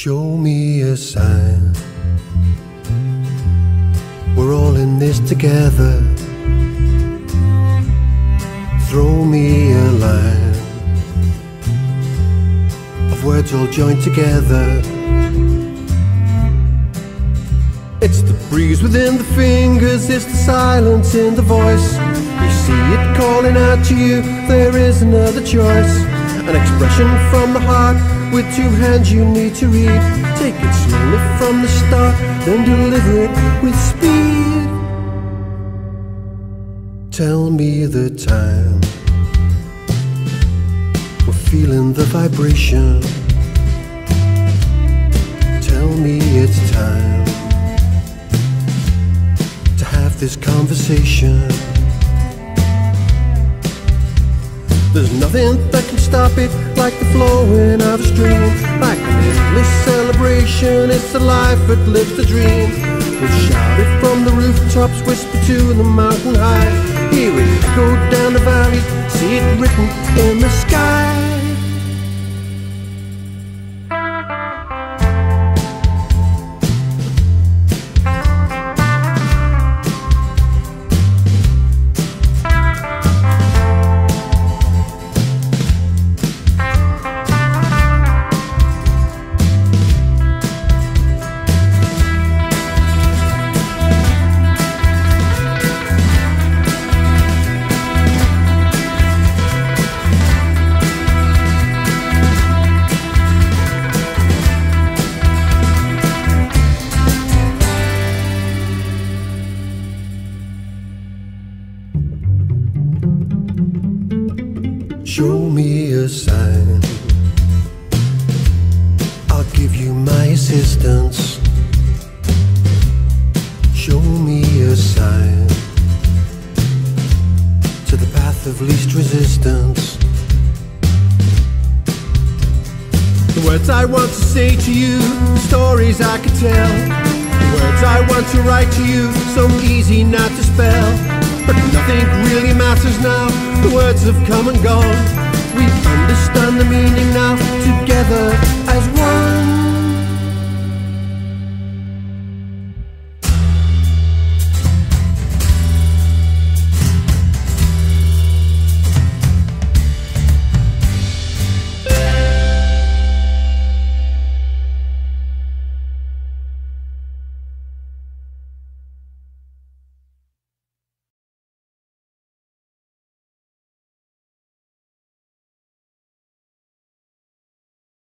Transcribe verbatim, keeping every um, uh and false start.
Show me a sign. We're all in this together. Throw me a line of words all joined together. It's the breeze within the fingers, it's the silence in the voice. You see it calling out to you, there is another choice. An expression from the heart, with two hands you need to read. Take it slowly from the start, then deliver it with speed. Tell me the time. We're feeling the vibration. Tell me it's time to have this conversation. There's nothing that can stop it, like the flowing of a stream, like an endless celebration. It's the life that lives the dream. We'll shout it from the rooftops, whisper to the mountain high. Hear it echo down the valley, see it written in the sky. Show me a sign. I'll give you my assistance. Show me a sign to the path of least resistance. The words I want to say to you, the stories I could tell, the words I want to write to you, so easy not to spell. But nothing really matters now, the words have come and gone. We understand the meaning now, together as one.